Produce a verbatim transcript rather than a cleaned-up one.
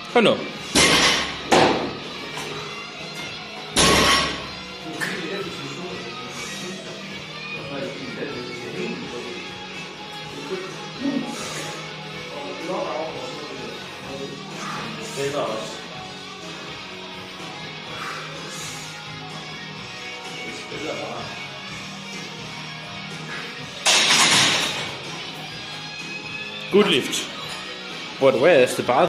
Hør nu. Det er også. Det spiller bare. Good lift. But where is the bar?